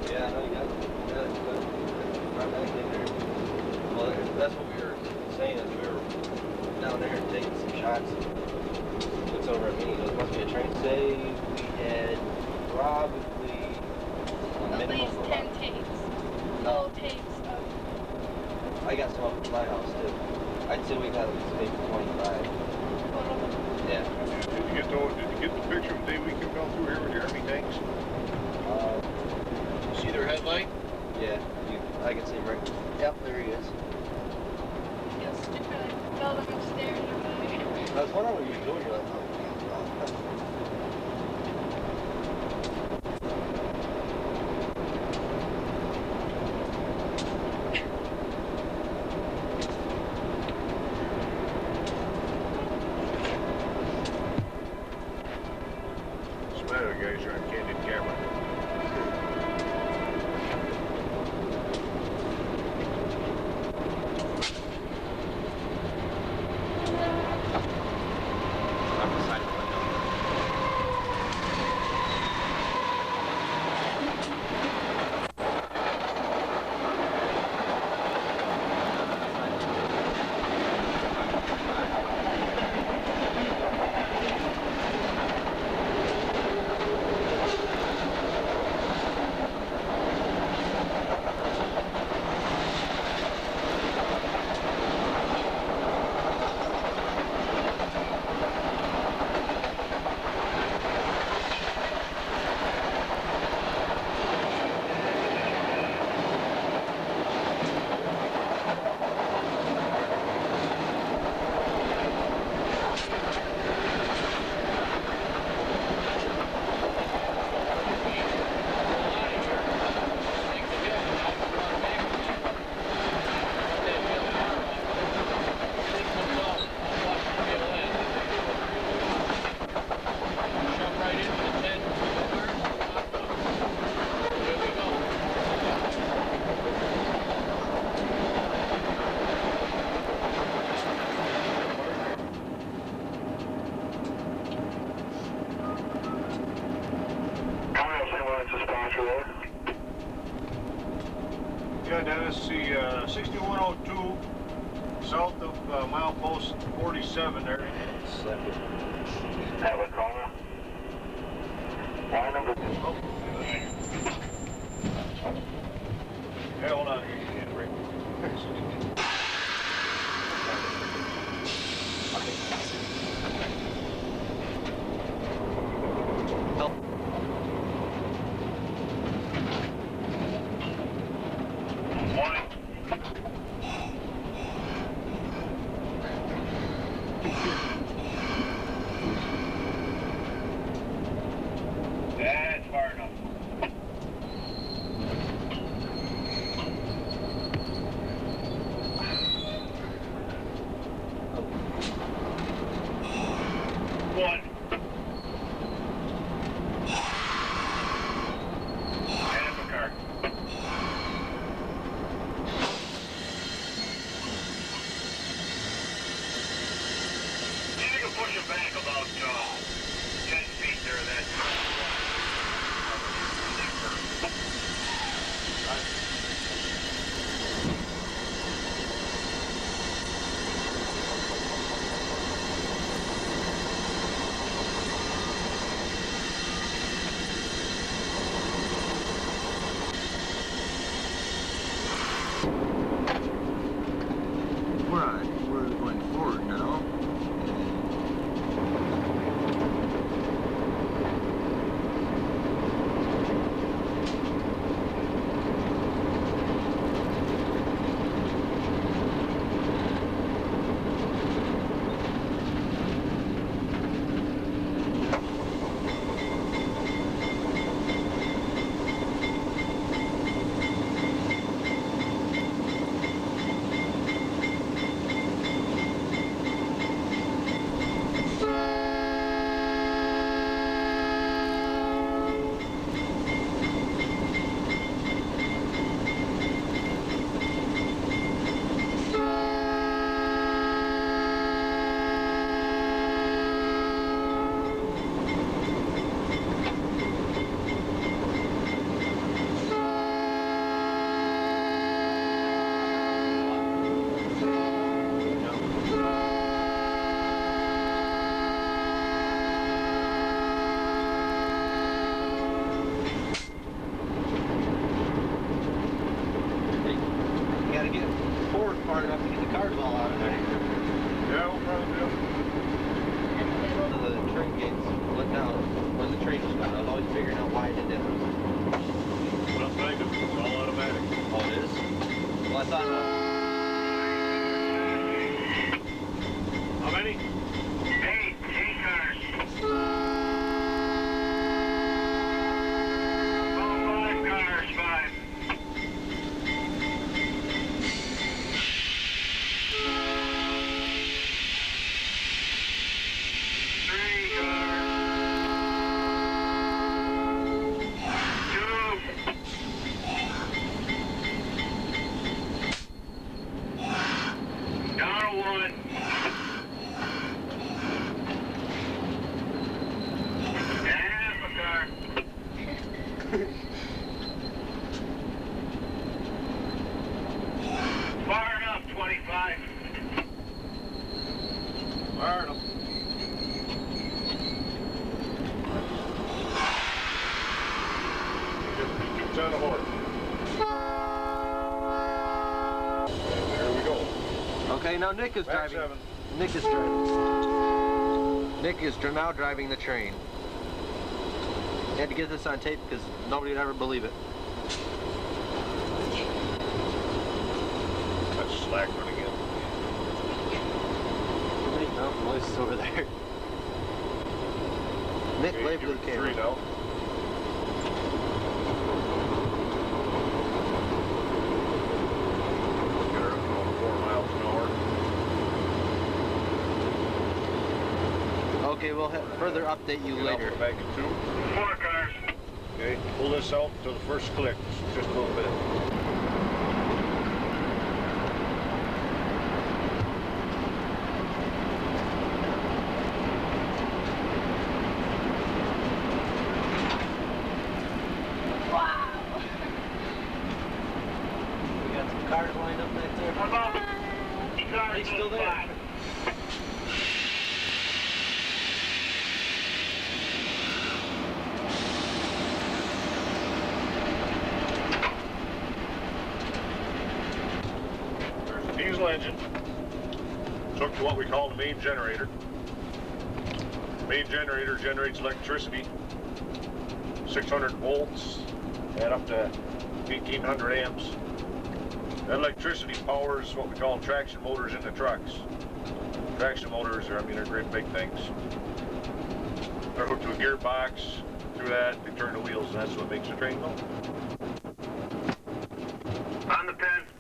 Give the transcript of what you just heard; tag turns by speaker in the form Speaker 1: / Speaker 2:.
Speaker 1: Yeah, I know you got right back in there. Well, that's what we were saying as we were down there taking some shots. Looks over at me. It must be a train. Say we had probably
Speaker 2: at least 10 takes. Full takes of.
Speaker 1: I got some up at my house too. I'd say we got at least maybe 25. Yeah.
Speaker 3: Did you get the picture of the day we came down through here with the Army tanks? See their headlight?
Speaker 1: Yeah, I can see him right. Yep, there he is.
Speaker 2: Yes, I fell them upstairs.
Speaker 1: I was wondering what you were doing. You're like, oh.
Speaker 3: The guys are on candid camera. Yeah, Dennis, see 6102 south of milepost 47 there.
Speaker 1: Second.
Speaker 4: Lacona. Line number 2.
Speaker 3: Oh. Hey, hold on. Hand brake.
Speaker 4: That's far enough.
Speaker 1: hard enough to get the cars all out of there.
Speaker 3: Yeah, we'll probably do.
Speaker 1: So the train gates went down when the train was gone. I was always figuring out why it did that.
Speaker 3: Well, thank you. It's all automatic.
Speaker 1: Oh, it is? Well, I thought...
Speaker 3: How many?
Speaker 4: 8 cars. Oh, 5 cars, 5. Fire enough, 25.
Speaker 3: Fire enough. Get 2 ton of horse. There we go.
Speaker 1: Okay, now Nick is
Speaker 3: Back
Speaker 1: driving.
Speaker 3: 7.
Speaker 1: Nick is driving. Nick is now driving the train. I had to get this on tape because nobody would ever believe it.
Speaker 3: That's slack running in.
Speaker 1: No, Lois is over there. Nick,
Speaker 3: Okay,
Speaker 1: wave
Speaker 3: give
Speaker 1: to the
Speaker 3: it
Speaker 1: camera.
Speaker 3: 3 now. Get her up going 4 miles an hour.
Speaker 1: Okay, we'll further update you
Speaker 3: Get
Speaker 1: later.
Speaker 3: out back in 2.
Speaker 4: 4 cars.
Speaker 3: Okay, pull this out to the first click, just a little bit.
Speaker 2: Wow.
Speaker 1: We got some cars lined up back there.
Speaker 4: How about 8 cars?
Speaker 1: He's still there.
Speaker 4: 5.
Speaker 3: There's a diesel engine. It's hooked to what we call the main generator. The main generator generates electricity, 600 volts and up to 1800 amps. That electricity powers what we call traction motors in the trucks. Traction motors are, they're great big things. They're hooked to a gearbox. Through that, they turn the wheels, and that's what makes the train go.
Speaker 4: On the pin.